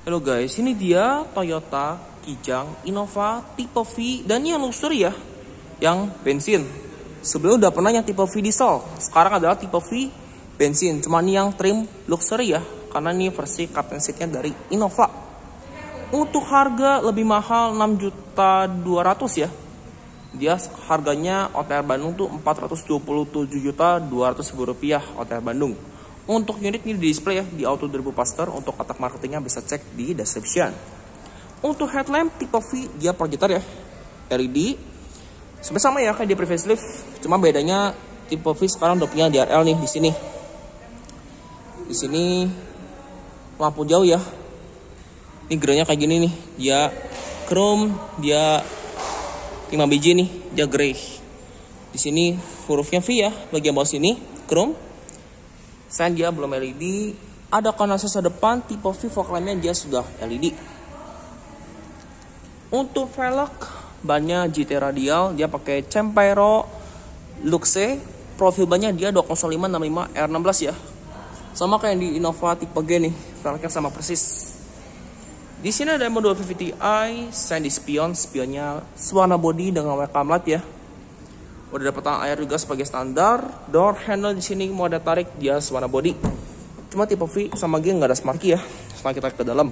Halo guys, ini dia Toyota Kijang Innova tipe V dan ini yang luxury ya, yang bensin. Sebelumnya udah pernah yang tipe V diesel, sekarang adalah tipe V bensin. Cuma ini yang trim luxury ya, karena ini versi captain seatnya dari Innova. Untuk harga lebih mahal 6.200.000 ya. Dia harganya OTR Bandung tuh 427.200.000 rupiah OTR Bandung. Untuk unit ini di display ya di Auto 2000 Pastor. Untuk kotak marketingnya bisa cek di description. Untuk headlamp tipe V dia projector ya, LED. Sebenarnya sama ya kayak di previous lift, cuma bedanya tipe V sekarang udah punya DRL nih di sini. Di sini lampu jauh ya. Ini grey-nya kayak gini nih. Dia chrome, dia 5 biji nih, dia grey. Di sini hurufnya V ya, bagian bawah sini chrome. Sen dia belum LED. Ada kondensator depan tipe V, fog lampnya dia sudah LED. Untuk velg bannya GT radial, dia pakai Cempero Luxe. Profil bannya dia 205/65 R16 ya. Sama kayak di Innova tipe G nih, velgnya sama persis. Di sini ada modul VVTi, sen di spionnya warna body dengan welcome light ya. Udah dapat tank air juga sebagai standar. Door handle di sini mau ada tarik, dia warna body. Cuma tipe V sama G nggak ada smart key ya. Setelah kita ke dalam.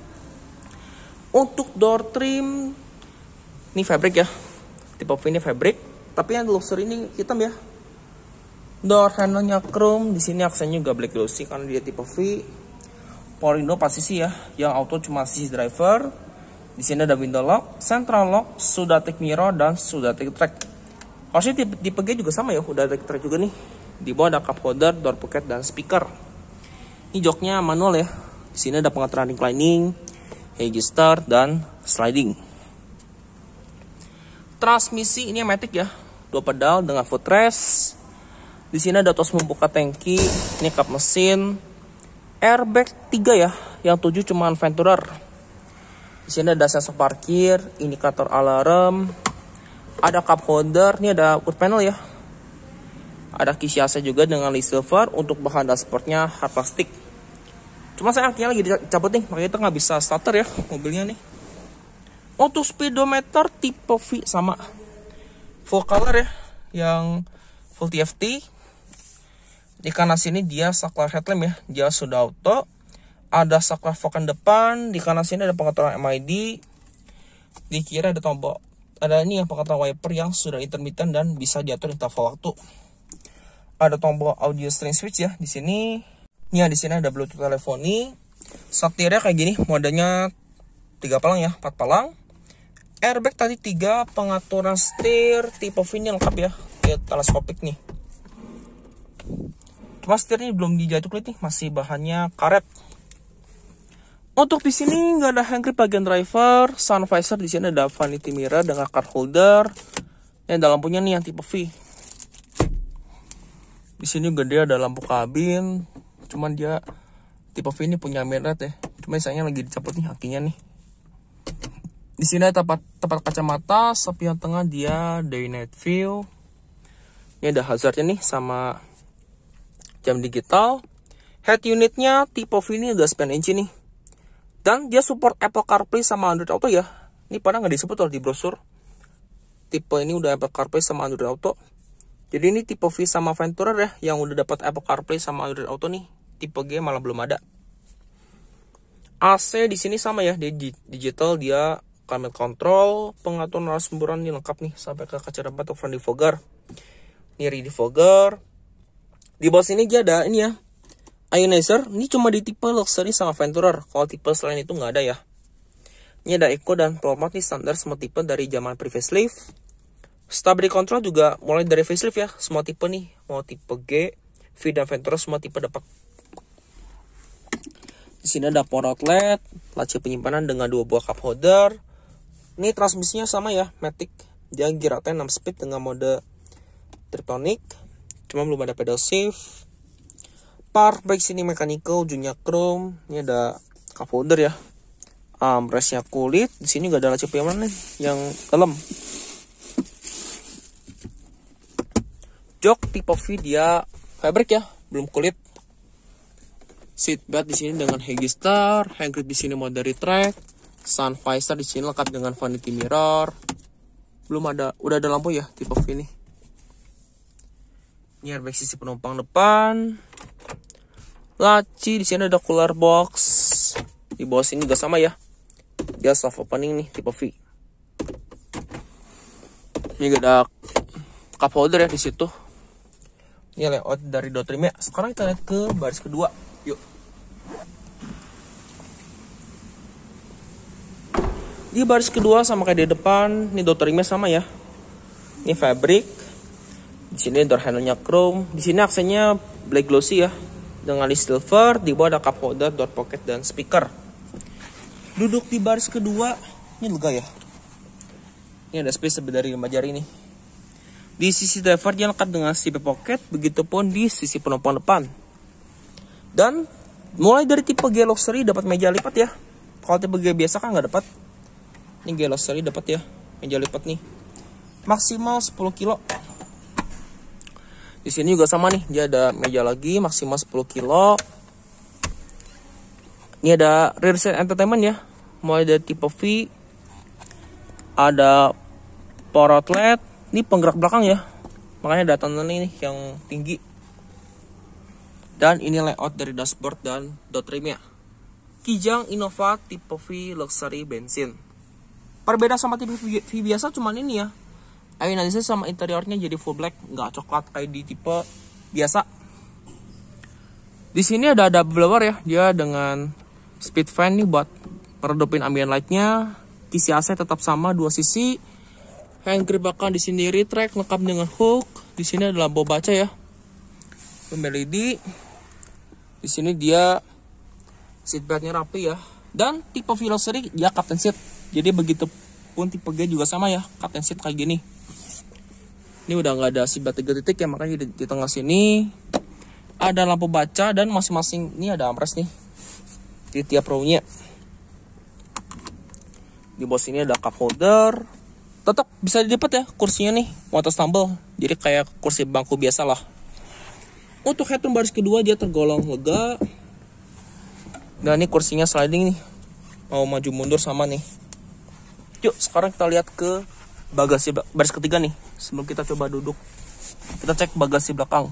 Untuk door trim, ini fabric ya. Tipe V ini fabric, tapi yang luxury ini hitam ya. Door handle-nya chrome, di sini aksennya juga black glossy karena dia tipe V. Power window posisi ya, yang auto cuma sisi driver. Di sini ada window lock, central lock, sudah take mirror dan sudah take track. Harusnya tipe G juga sama ya, udah ada track juga nih. Di bawah ada cup holder, door pocket dan speaker. Ini joknya manual ya. Di sini ada pengaturan reclining, heavy start dan sliding. Transmisi ini matic ya, 2 pedal dengan footrest. Di sini ada tos membuka tangki, ini kap mesin. Airbag 3 ya, yang 7 cuma Venturer. Di sini ada sensor parkir, indikator alarm. Ada cup holder, ini ada wood panel ya. Ada kisi AC juga dengan list silver. Untuk bahan dashboardnya hard plastik. Cuma saya akhirnya lagi dicabut nih, makanya kita nggak bisa starter ya mobilnya nih. Untuk speedometer tipe V sama full color ya, yang full TFT. Di kanan sini dia saklar headlamp ya, dia sudah auto. Ada saklar fog depan. Di kanan sini ada pengaturan MID. Di kiri ada tombol. Ada ini yang pengaturan wiper yang sudah intermittent dan bisa diatur interval waktu. Ada tombol audio string switch ya di sini. Ya di sini ada Bluetooth teleponi. Setirnya kayak gini, modenya 3 palang ya, 4 palang. Airbag tadi 3, pengaturan setir tipe V ini lengkap ya. Dia teleskopik nih. Cuma setirnya belum dijatuh nih, masih bahannya karet. Untuk di sini nggak ada hand grip bagian driver, sun visor di sini ada vanity mirror dengan card holder. Yang ada lampunya nih yang tipe V. Di sini juga dia ada lampu kabin, cuman dia tipe V ini punya mirror ya. Cuma sayangnya lagi dicabut nih akinya nih. Di sini ada tempat kacamata, samping tengah dia day night view. Ini ada hazardnya nih sama jam digital. Head unitnya tipe V ini udah 9 inci nih. Dan dia support Apple CarPlay sama Android Auto ya. Ini pada nggak disebut loh di brosur. Tipe ini udah Apple CarPlay sama Android Auto. Jadi ini tipe V sama Venturer ya, yang udah dapat Apple CarPlay sama Android Auto nih. Tipe G malah belum ada. AC di sini sama ya, di digital dia climate control, pengaturan arus semburan ini lengkap nih sampai ke kaca depan atau front defogger. Ini rear defogger. Di bawah sini dia ada ini ya. Ionizer, ini cuma di tipe luxury sama Venturer. Kalau tipe selain itu nggak ada ya. Ini ada Eco dan Pro Mode nih standar semua tipe dari zaman previous lift. Stability control juga mulai dari facelift ya. Semua tipe nih, mau tipe G, V dan Venturer semua tipe dapat. Di sini ada power outlet, laci penyimpanan dengan 2 buah cup holder. Ini transmisinya sama ya, matic. Dia gear 6 speed dengan mode Triptonic. Cuma belum ada pedal shift. Park brake sini mechanical, ujungnya chrome. Ini ada cup holder ya. Armrestnya kulit. Di sini gak ada laci penyimpanan nih yang dalam. Jok tipe V dia fabric ya, belum kulit. Seatbelt di sini dengan Haggistar, hand grip di sini mode dari track, sun visor di sini lengkap dengan vanity mirror. Udah ada lampu ya tipe V ini. Ini airbag sisi penumpang depan. Laci di sini ada cooler box. Di bawah sini juga sama ya. Dia soft opening nih tipe V. Ini juga ada cup holder ya di situ. Ini layout dari door trimnya. Sekarang kita lihat ke baris kedua. Yuk. Di baris kedua sama kayak di depan, ini door trimnya sama ya. Ini fabric. Di sini door handle-nya chrome. Di sini aksennya black glossy ya. Dengan list silver, di bawah ada cup holder, door pocket dan speaker. Duduk di baris kedua, ini lega ya. Ini ada space lebih dari 5 jari nih. Di sisi driver dia lengkap dengan zip pocket, begitupun di sisi penumpang depan. Dan mulai dari tipe G Luxury dapat meja lipat ya. Kalau tipe G biasa kan nggak dapat. Ini G Luxury dapat ya, meja lipat nih. Maksimal 10 kilo. Di sini juga sama nih, dia ada meja lagi maksimal 10 kilo. Ini ada rear seat entertainment ya, mulai dari tipe V. Ada power outlet. Ini penggerak belakang ya, makanya ada tanda nih yang tinggi. Dan ini layout dari dashboard dan door trimnya. Kijang Innova tipe V Luxury bensin. Perbedaan sama tipe V biasa cuman ini ya, aerodinamik sama interiornya jadi full black, nggak coklat kayak di tipe biasa. Di sini ada double blower ya, dia dengan speed fan nih buat meredupin ambient lightnya. Kisi AC tetap sama 2 sisi. Hand grip belakang di sini retract lengkap dengan hook. Di sini ada lampu baca ya, LED. Di sini dia seatbeltnya rapi ya. Dan tipe V Luxury dia captain seat. Jadi begitu pun tipe G juga sama ya, captain seat kayak gini. Ini udah nggak ada seatbelt 3 titik ya, makanya di tengah sini ada lampu baca dan masing-masing ini ada armrest nih di tiap row-nya. Di bawah sini ada cup holder. Tetap bisa dilipat ya kursinya nih, water tumble. Jadi kayak kursi bangku biasa lah. Untuk headroom baris kedua dia tergolong lega. Dan ini kursinya sliding nih. Mau maju mundur sama nih. Yuk sekarang kita lihat ke bagasi baris ketiga nih. Sebelum kita coba duduk, kita cek bagasi belakang.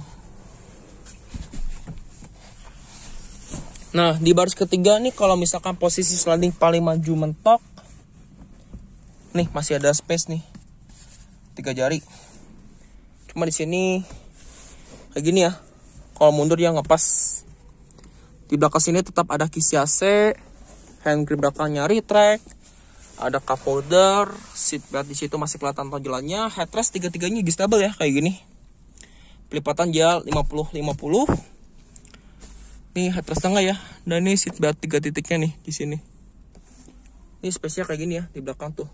Nah di baris ketiga nih, kalau misalkan posisi sliding paling maju mentok, nih masih ada space nih 3 jari. Cuma di sini kayak gini ya, kalau mundur ya ngepas. Di belakang sini tetap ada kisi AC, hand grip belakangnya retract, ada cup holder, seat belt di situ masih kelihatan tonjolannya. Headrest 3-3-nya adjustable ya kayak gini. Pelipatan dia 50-50. Nih headrest tengah ya, dan ini seat belt 3 titiknya nih di sini. Ini space-nya kayak gini ya di belakang tuh.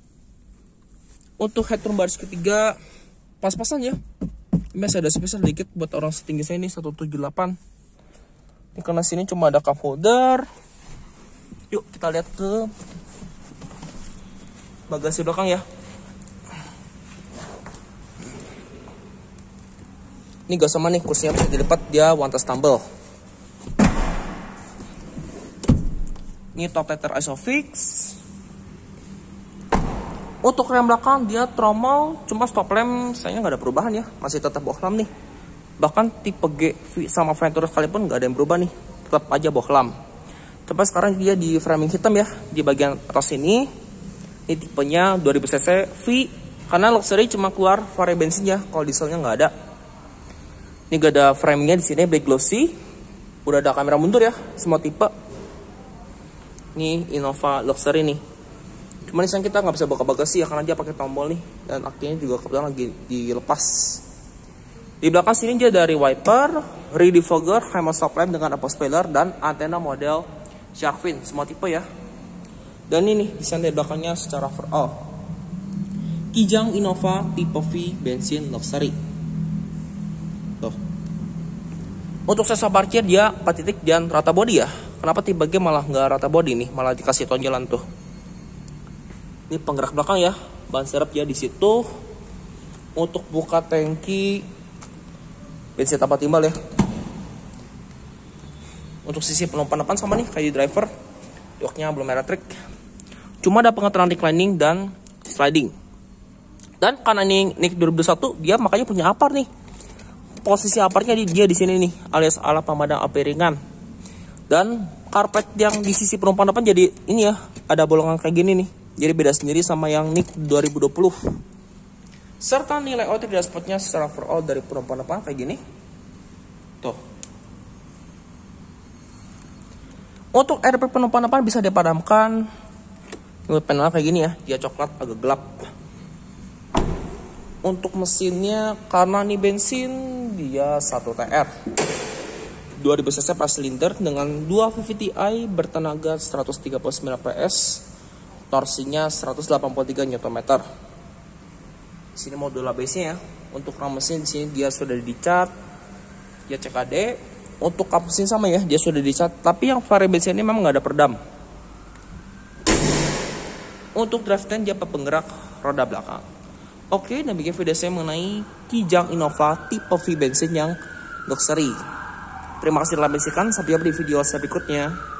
Untuk headroom baris ketiga pas-pasan ya. Ini masih ada space sedikit buat orang setinggi saya ini 178. Ini karena sini cuma ada cup holder. Yuk kita lihat ke bagasi belakang ya. Ini gak sama nih, kursinya bisa dilipat, dia one touch tumble. Ini top tether Isofix. Untuk rem belakang dia tromol, cuma stop lamp sayangnya nggak ada perubahan ya, masih tetap bohlam nih. Bahkan tipe G sama Ventura sekalipun nggak ada yang berubah nih, tetap aja bohlam. Tapi sekarang dia di framing hitam ya, di bagian atas ini. Ini tipenya 2000 cc V, karena Luxury cuma keluar vari bensin ya, kalau dieselnya nggak ada. Ini gak ada framingnya di sini black glossy, udah ada kamera mundur ya, semua tipe. Ini Innova Luxury nih. Cuman di sana kita nggak bisa buka bagasi ya, karena dia pakai tombol nih, dan akinya juga kebetulan lagi dilepas. Di belakang sini dia dari wiper, rear defogger, hammer stop lamp dengan apple spoiler, dan antena model shark fin semua tipe ya. Dan ini desain dari belakangnya secara overall. Kijang Innova tipe V bensin Luxury. Tuh. Untuk sensor parkir dia 4 titik dan rata body ya. Kenapa tipe G malah nggak rata body nih, malah dikasih tonjolan tuh. Ini penggerak belakang ya, ban serep ya di situ. Untuk buka tangki bensin tanpa timbal ya. Untuk sisi penumpang depan sama nih kayak di driver. Joknya belum elektrik. Cuma ada pengeteran reclining dan sliding. Dan karena ini NIK 2021, dia makanya punya apar nih. Posisi aparnya dia di sini nih, alias ala pemadam api ringan. Dan karpet yang di sisi penumpang depan jadi ini ya, ada bolongan kayak gini nih. Jadi beda sendiri sama yang NIK 2020. Serta nilai layout di dashboardnya secara overall dari penumpang depan kayak gini. Tuh. Untuk airbag penumpang depan bisa dipadamkan. Ini panel kayak gini ya, dia coklat agak gelap. Untuk mesinnya karena ini bensin dia 1 TR 2000 cc 4 silinder dengan 2 VVTi bertenaga 139 PS, torsinya 183 Nm. Sini modul ABS-nya ya. Untuk ram mesin di sini dia sudah dicat, dia CKD. Untuk kap mesin sama ya, dia sudah dicat. Tapi yang vari bensin ini memang nggak ada perdam. Untuk drivetrain dia penggerak roda belakang. Oke, dan bikin video saya mengenai Kijang Innova tipe V bensin yang luxury. Terima kasih telah menyaksikan. Sampai jumpa di video saya berikutnya.